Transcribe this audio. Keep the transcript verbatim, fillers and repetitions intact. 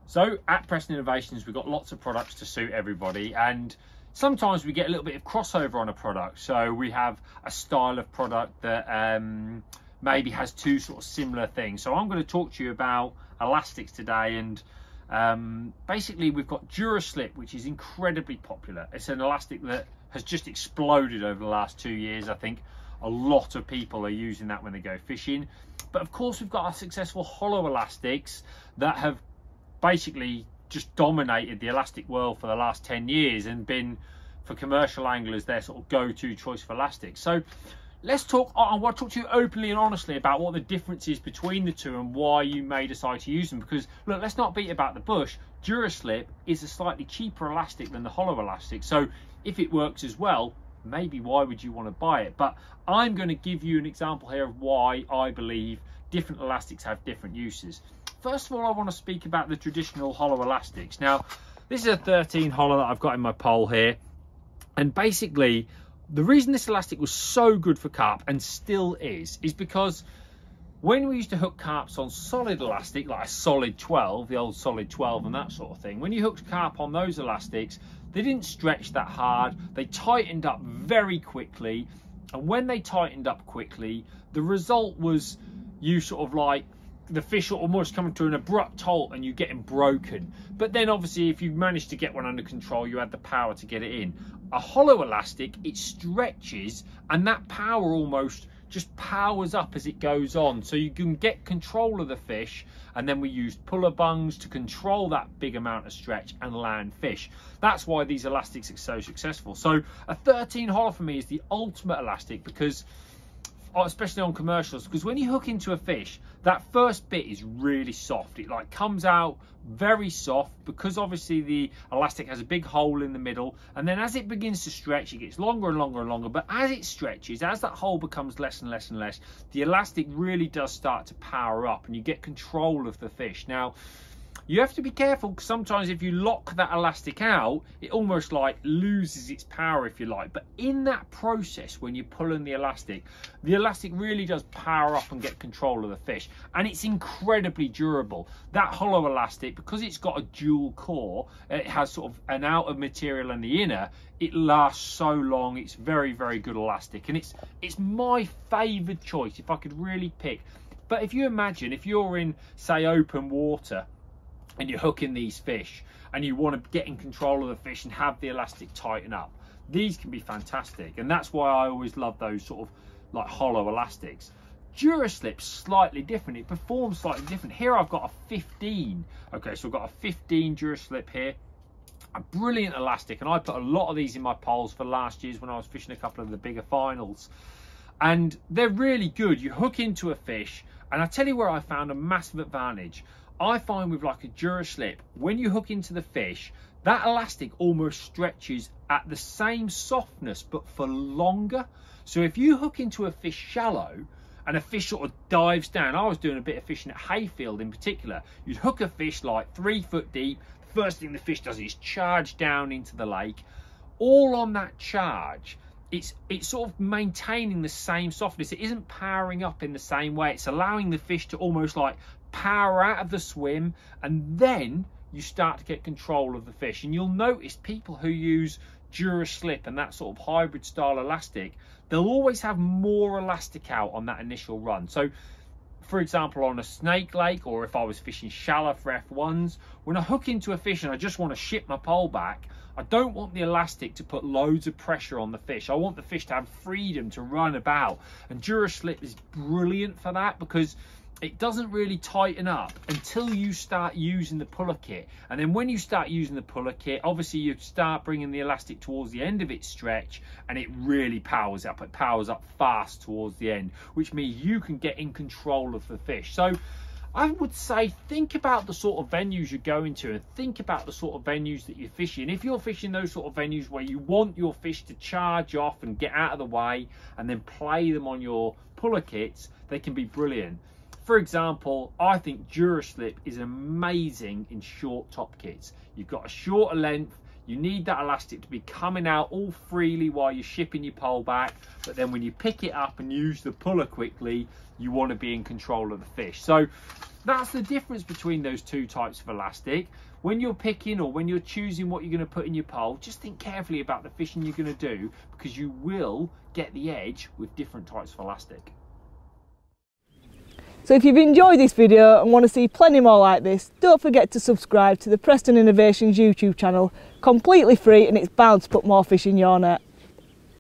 So at Preston Innovations, we've got lots of products to suit everybody, and sometimes we get a little bit of crossover on a product. So we have a style of product that um, maybe has two sort of similar things. So I'm going to talk to you about elastics today, and um, basically we've got DuraSlip, which is incredibly popular. It's an elastic that has just exploded over the last two years. I think a lot of people are using that when they go fishing. But of course we've got our successful Hollo elastics that have basically just dominated the elastic world for the last ten years and been, for commercial anglers, their sort of go-to choice for elastics. So let's talk, I want to talk to you openly and honestly about what the difference is between the two and why you may decide to use them. Because look, let's not beat about the bush. DuraSlip is a slightly cheaper elastic than the Hollo elastic. So if it works as well, maybe why would you want to buy it? But I'm going to give you an example here of why I believe different elastics have different uses. First of all, I want to speak about the traditional Hollo elastics. Now, this is a thirteen Hollo that I've got in my pole here. And basically, the reason this elastic was so good for carp, and still is, is because when we used to hook carps on solid elastic, like a solid twelve, the old solid twelve and that sort of thing, when you hooked carp on those elastics, they didn't stretch that hard. They tightened up very quickly. And when they tightened up quickly, the result was you sort of like, the fish almost coming to an abrupt halt and you getting broken. But then obviously if you managed to get one under control, you had the power to get it in. A Hollo elastic, it stretches and that power almost just powers up as it goes on, so you can get control of the fish. And then we used puller bungs to control that big amount of stretch and land fish. That's why these elastics are so successful. So a thirteen Hollo for me is the ultimate elastic, because especially on commercials, because when you hook into a fish, that first bit is really soft. It like comes out very soft because obviously the elastic has a big hole in the middle, and then as it begins to stretch, it gets longer and longer and longer. But as it stretches, as that hole becomes less and less and less, the elastic really does start to power up and you get control of the fish. Now, you have to be careful, because sometimes if you lock that elastic out, it almost like loses its power, if you like. But in that process, when you're pulling the elastic, the elastic really does power up and get control of the fish. And it's incredibly durable. That Hollo elastic, because it's got a dual core, it has sort of an outer material and the inner, it lasts so long. It's very, very good elastic. And it's, it's my favoured choice if I could really pick. But if you imagine, if you're in, say, open water, and you're hooking these fish and you want to get in control of the fish and have the elastic tighten up, these can be fantastic. And that's why I always love those sort of like Hollo elastics. DuraSlip's slightly different. It performs slightly different. Here I've got a fifteen. Okay, so I've got a fifteen DuraSlip here. A brilliant elastic, and I put a lot of these in my poles for last year's when I was fishing a couple of the bigger finals. And they're really good. You hook into a fish, and I tell you where I found a massive advantage. I find with like a DuraSlip, when you hook into the fish, that elastic almost stretches at the same softness but for longer. So if you hook into a fish shallow and a fish sort of dives down, I was doing a bit of fishing at Hayfield in particular, you'd hook a fish like three foot deep, the first thing the fish does is charge down into the lake. All on that charge, it's it's sort of maintaining the same softness. It isn't powering up in the same way. It's allowing the fish to almost like power out of the swim, and then you start to get control of the fish. And you'll notice people who use DuraSlip and that sort of hybrid style elastic, they'll always have more elastic out on that initial run. So for example, on a snake lake, or if I was fishing shallow for F ones, when I hook into a fish and I just want to ship my pole back, I don't want the elastic to put loads of pressure on the fish. I want the fish to have freedom to run about. And DuraSlip is brilliant for that, because it doesn't really tighten up until you start using the puller kit. And then when you start using the puller kit, obviously you start bringing the elastic towards the end of its stretch, and it really powers up. It powers up fast towards the end, which means you can get in control of the fish. So I would say think about the sort of venues you're going to, and think about the sort of venues that you're fishing. If you're fishing those sort of venues where you want your fish to charge off and get out of the way and then play them on your puller kits, they can be brilliant. For example, I think DuraSlip is amazing in short top kits. You've got a shorter length, You need that elastic to be coming out all freely while you're shipping your pole back, but then when you pick it up and use the puller quickly, you want to be in control of the fish. So that's the difference between those two types of elastic. When you're picking or when you're choosing what you're going to put in your pole, just think carefully about the fishing you're going to do, because you will get the edge with different types of elastic. So if you've enjoyed this video and want to see plenty more like this, don't forget to subscribe to the Preston Innovations YouTube channel, completely free, and it's bound to put more fish in your net.